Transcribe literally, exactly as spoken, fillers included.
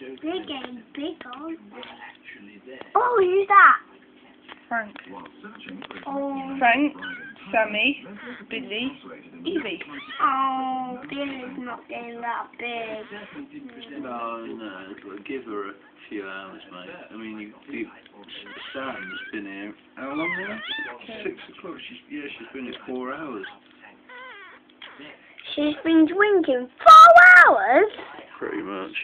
They're getting big, aren't they? Oh, who's that? Frank. Oh, Frank, Sammy, Billy, Evie. oh, Billy's not getting that big. No, no, but give her a few hours, mate. I mean, you, you, Sam's been here, how long now? Six o'clock, she's, yeah, she's been here four hours. She's been drinking four hours? Pretty much.